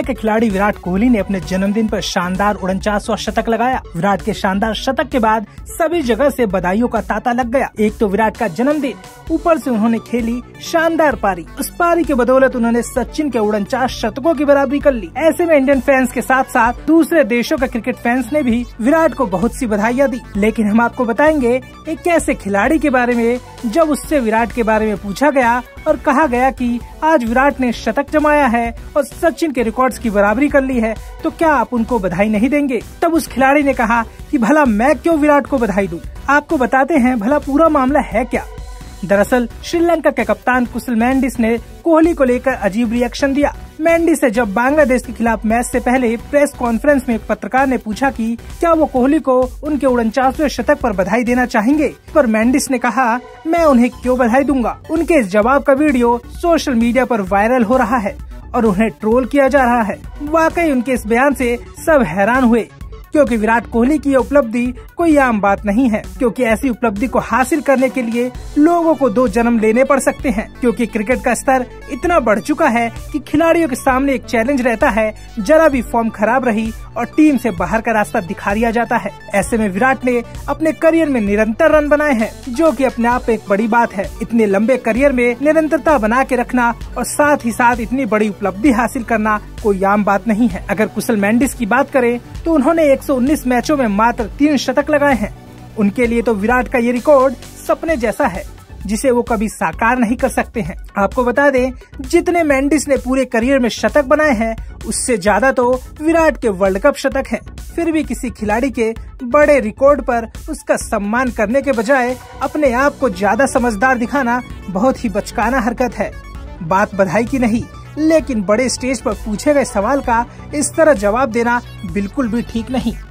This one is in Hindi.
दुनिया के खिलाड़ी विराट कोहली ने अपने जन्मदिन पर शानदार 49वां शतक लगाया। विराट के शानदार शतक के बाद सभी जगह से बधाइयों का तांता लग गया। एक तो विराट का जन्मदिन, ऊपर से उन्होंने खेली शानदार पारी। उस पारी के बदौलत उन्होंने सचिन के 49 शतकों की बराबरी कर ली। ऐसे में इंडियन फैंस के साथ साथ दूसरे देशों के क्रिकेट फैंस ने भी विराट को बहुत सी बधाइयाँ दी। लेकिन हम आपको बताएंगे एक ऐसे खिलाड़ी के बारे में जब उससे विराट के बारे में पूछा गया और कहा गया कि आज विराट ने शतक जमाया है और सचिन के रिकॉर्ड्स की बराबरी कर ली है, तो क्या आप उनको बधाई नहीं देंगे? तब उस खिलाड़ी ने कहा कि भला मैं क्यों विराट को बधाई दूं? आपको बताते हैं भला पूरा मामला है क्या। दरअसल श्रीलंका के कप्तान कुशल मेंडिस ने कोहली को लेकर अजीब रिएक्शन दिया। मेंडिस से जब बांग्लादेश के खिलाफ मैच से पहले प्रेस कॉन्फ्रेंस में एक पत्रकार ने पूछा कि क्या वो कोहली को उनके 49वें शतक पर बधाई देना चाहेंगे, पर मेंडिस ने कहा मैं उन्हें क्यों बधाई दूंगा। उनके इस जवाब का वीडियो सोशल मीडिया पर वायरल हो रहा है और उन्हें ट्रोल किया जा रहा है। वाकई उनके इस बयान से सब हैरान हुए, क्योंकि विराट कोहली की उपलब्धि कोई आम बात नहीं है। क्योंकि ऐसी उपलब्धि को हासिल करने के लिए लोगों को 2 जन्म लेने पड़ सकते हैं। क्योंकि क्रिकेट का स्तर इतना बढ़ चुका है कि खिलाड़ियों के सामने एक चैलेंज रहता है, जरा भी फॉर्म खराब रही और टीम से बाहर का रास्ता दिखा दिया जाता है। ऐसे में विराट ने अपने करियर में निरंतर रन बनाए हैं, जो कि अपने आप एक बड़ी बात है। इतने लंबे करियर में निरंतरता बना के रखना और साथ ही साथ इतनी बड़ी उपलब्धि हासिल करना कोई आम बात नहीं है। अगर कुशल मेंडिस की बात करें तो उन्होंने 119 मैचों में मात्र 3 शतक लगाए हैं। उनके लिए तो विराट का ये रिकॉर्ड सपने जैसा है, जिसे वो कभी साकार नहीं कर सकते हैं। आपको बता दें, जितने मेंडिस ने पूरे करियर में शतक बनाए हैं, उससे ज्यादा तो विराट के वर्ल्ड कप शतक हैं। फिर भी किसी खिलाड़ी के बड़े रिकॉर्ड पर उसका सम्मान करने के बजाय अपने आप को ज्यादा समझदार दिखाना बहुत ही बचकाना हरकत है। बात बधाई की नहीं, लेकिन बड़े स्टेज पर पूछे गए सवाल का इस तरह जवाब देना बिल्कुल भी ठीक नहीं।